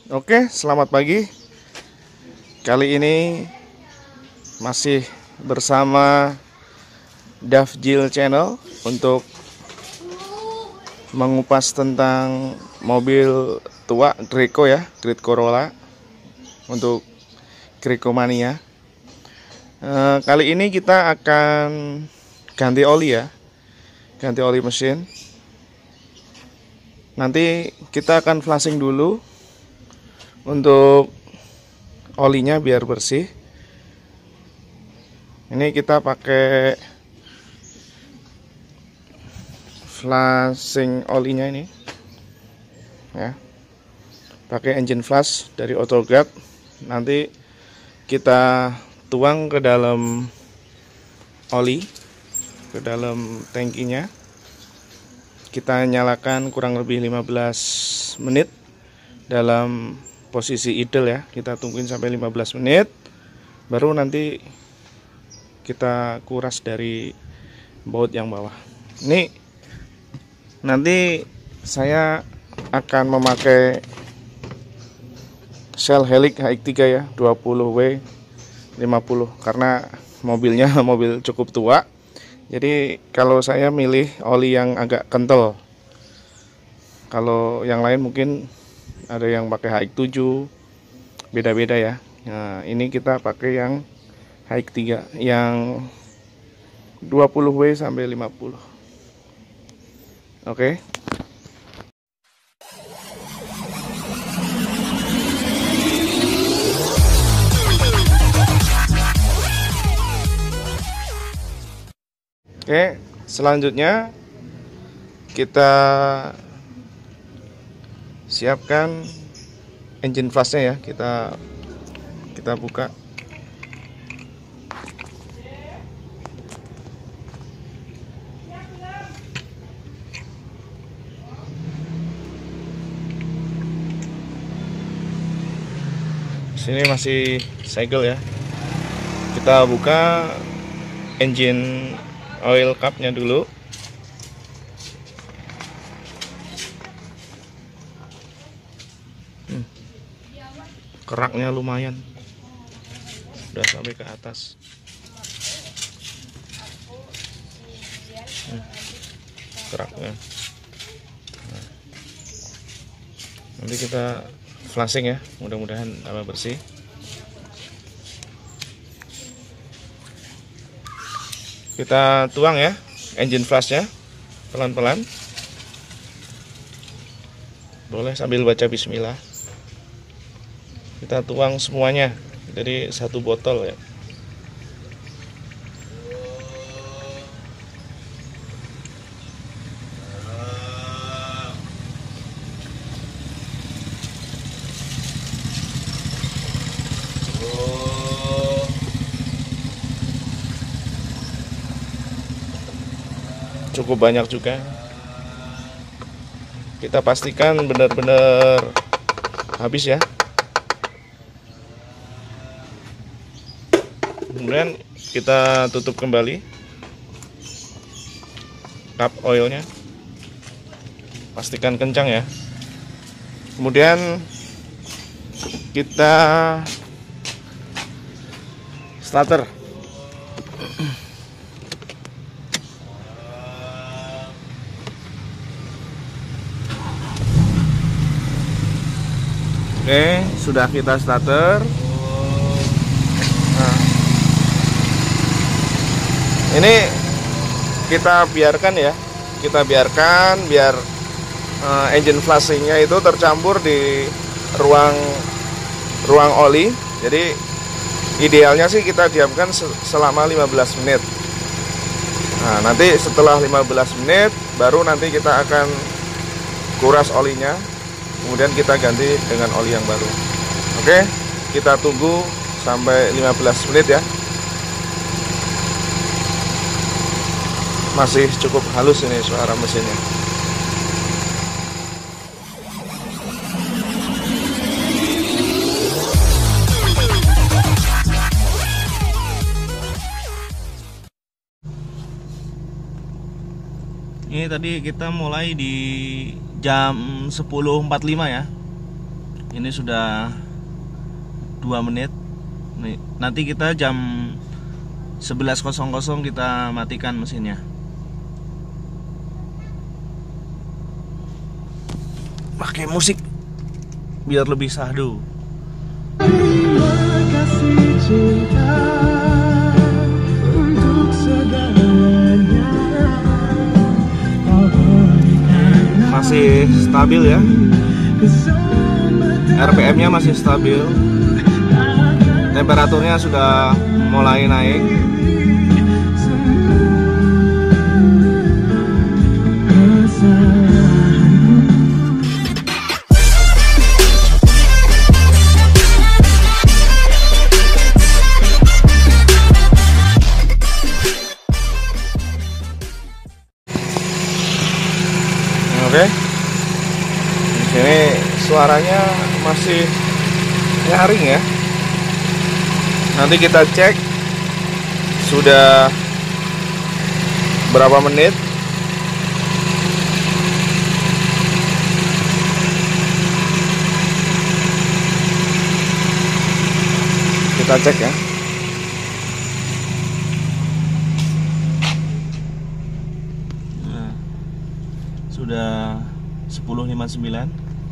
Oke, selamat pagi. Kali ini masih bersama Davjil Channel untuk mengupas tentang mobil tua Greco ya, Great Corolla untuk Greco Mania. Kali ini kita akan ganti oli ya, ganti oli mesin. Nanti kita akan flashing dulu untuk olinya biar bersih. Ini kita pakai flashing olinya ini ya, pakai engine flash dari Autoguard. Nanti kita tuang ke dalam oli, ke dalam tangkinya. Kita nyalakan kurang lebih 15 menit dalam posisi idle ya. Kita tungguin sampai 15 menit, baru nanti kita kuras dari baut yang bawah. Ini nanti saya akan memakai Shell Helix HX3 ya, 20W 50 karena mobilnya mobil cukup tua. Jadi kalau saya milih oli yang agak kental. Kalau yang lain mungkin ada yang pakai HX7, beda-beda ya. Nah, ini kita pakai yang HX3 yang 20W sampai 50. Oke. Oke, selanjutnya kita siapkan engine flashnya ya. Kita buka. Sini masih segel ya. Kita buka engine oil cupnya dulu. Keraknya lumayan, udah sampai ke atas. Keraknya. Nah, nanti kita flashing ya, mudah-mudahan tambah bersih. Kita tuang ya engine flashnya pelan-pelan, boleh sambil baca bismillah. Kita tuang semuanya, jadi satu botol ya. Cukup banyak juga. Kita pastikan benar-benar habis ya. Kemudian kita tutup kembali cup oilnya, pastikan kencang ya. Kemudian kita starter. Oke, sudah kita starter. Nah, ini kita biarkan ya, kita biarkan biar engine flashingnya itu tercampur di ruang oli. Jadi idealnya sih kita diamkan selama 15 menit. Nah, nanti setelah 15 menit baru nanti kita akan kuras olinya, kemudian kita ganti dengan oli yang baru. Oke, kita tunggu sampai 15 menit ya. Masih cukup halus ini suara mesinnya. Ini tadi kita mulai di jam 10.45 ya. Ini sudah 2 menit. Nanti kita jam 11.00 kita matikan mesinnya. Pakai musik biar lebih sahdu. Masih stabil ya, RPM-nya masih stabil, temperaturnya sudah mulai naik. Oke, di sini suaranya masih nyaring ya. Nanti kita cek sudah berapa menit. Kita cek ya. Sudah 10.59.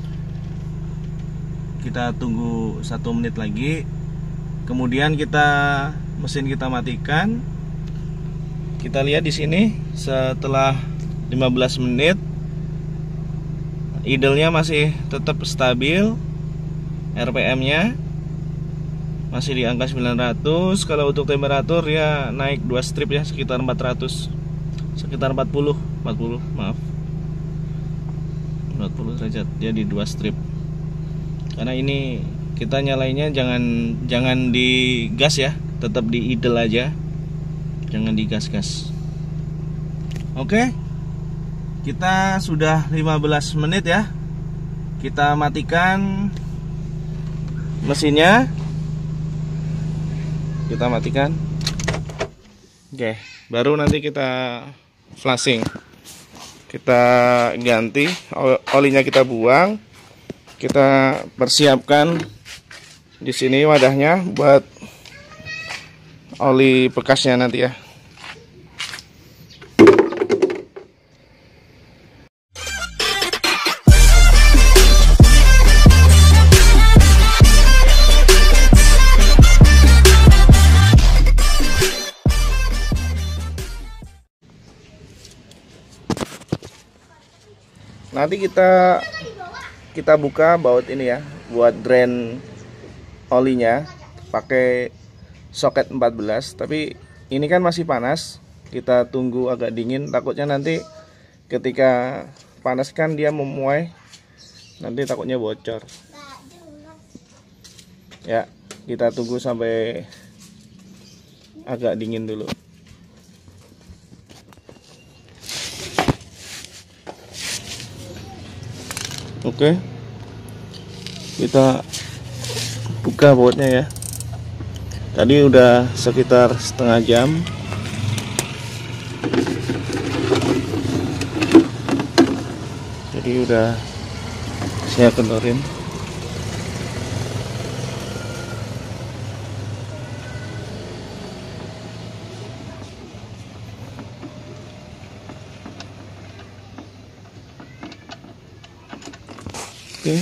Kita tunggu 1 menit lagi. Kemudian mesin kita matikan. Kita lihat di sini setelah 15 menit idle-nya masih tetap stabil. RPM-nya masih di angka 900. Kalau untuk temperatur ya naik 2 strip ya, sekitar 400. Sekitar 40 maaf. 40 derajat, jadi 2 strip. Karena ini kita nyalainnya jangan di gas ya, tetap di idle aja, jangan di gas-gas. Oke, kita sudah 15 menit ya. Kita matikan mesinnya. Kita matikan. Oke, baru nanti kita flashing. Kita ganti olinya, kita buang, kita persiapkan di sini wadahnya buat oli bekasnya nanti ya. Nanti kita buka baut ini ya, buat drain olinya pakai soket 14. Tapi ini kan masih panas, kita tunggu agak dingin, takutnya nanti ketika panas kan dia memuai, nanti takutnya bocor ya. Kita tunggu sampai agak dingin dulu. Oke, kita buka bautnya ya. Tadi udah sekitar setengah jam. Jadi udah saya kendorin. Oke.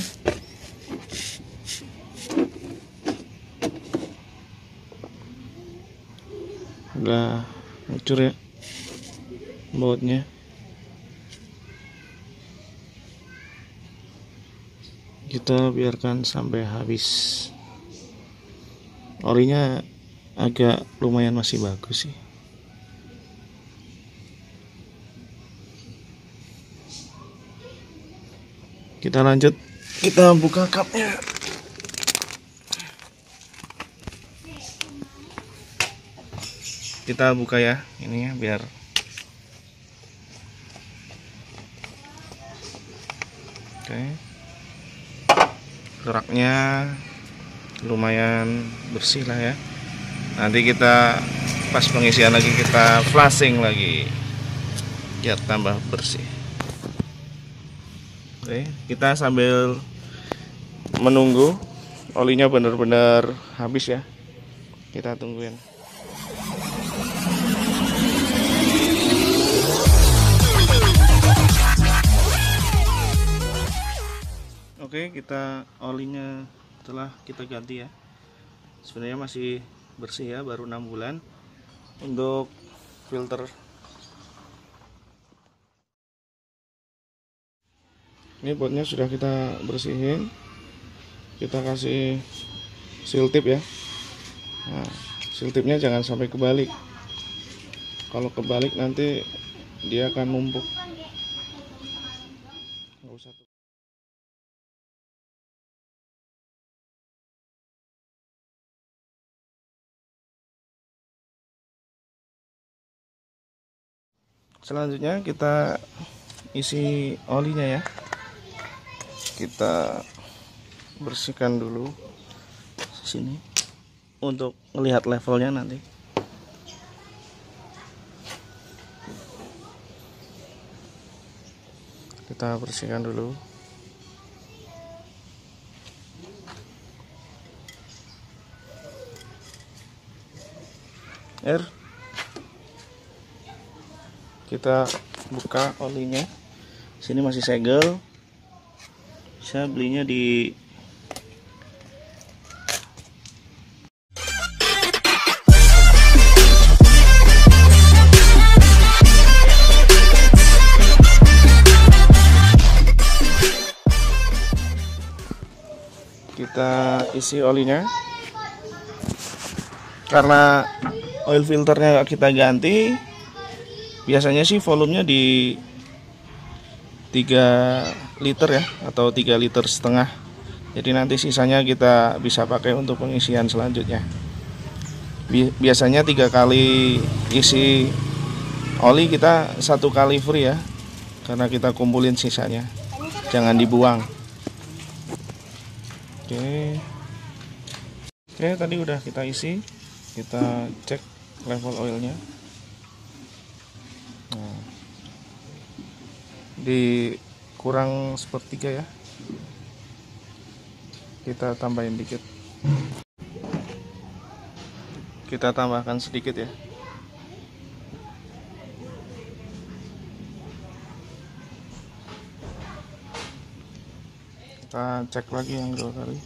Udah hancur ya bautnya. Kita biarkan sampai habis. Olinya agak lumayan masih bagus sih. Kita lanjut, kita buka kapnya. Kita buka ya, ini ya biar oke. Keraknya lumayan bersih lah ya. Nanti kita pas pengisian lagi kita flashing lagi biar tambah bersih. Oke, kita sambil menunggu olinya benar-benar habis ya. Kita tungguin. Oke, kita olinya telah kita ganti ya. Sebenarnya masih bersih ya, baru 6 bulan. Untuk filter ini botnya sudah kita bersihin. Kita kasih seal tip ya. Nah, seal tipnya jangan sampai kebalik. Kalau kebalik nanti dia akan numpuk. Nggak usah. Selanjutnya kita isi olinya ya. Kita bersihkan dulu sini untuk melihat levelnya nanti. Kita bersihkan dulu. Kita buka olinya. Sini masih segel. Saya belinya di kita isi olinya. Karena oil filternya kita ganti, biasanya sih volumenya di 3 liter ya, atau 3,5 liter. Jadi nanti sisanya kita bisa pakai untuk pengisian selanjutnya. Biasanya 3 kali isi oli kita 1 kali free ya, karena kita kumpulin sisanya, jangan dibuang. Oke, tadi udah kita isi. Kita cek level oilnya. Nah, di kurang 1/3 ya. Kita tambahin dikit. Kita tambahkan sedikit ya. Kita cek lagi yang 2 kali.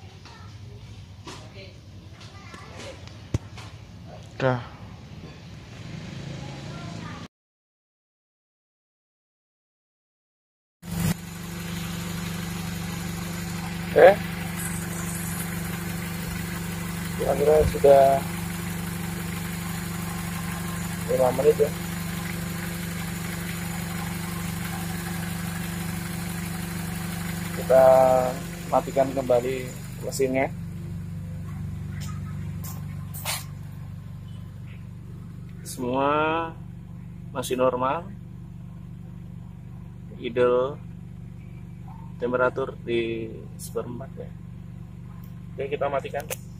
Udah. Oke. Kira-kira sudah 5 menit ya. Kita matikan kembali mesinnya. Semua masih normal, idle temperatur di 1/4 ya. Oke, kita matikan.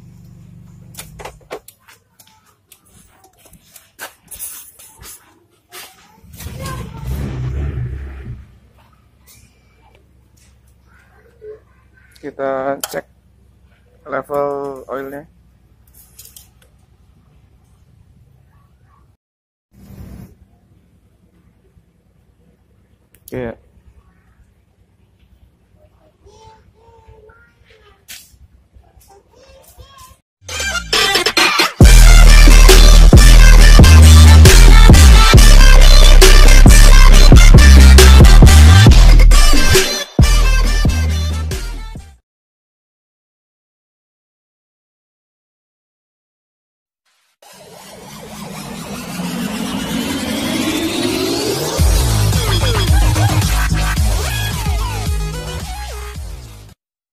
Kita cek level oilnya. Oke.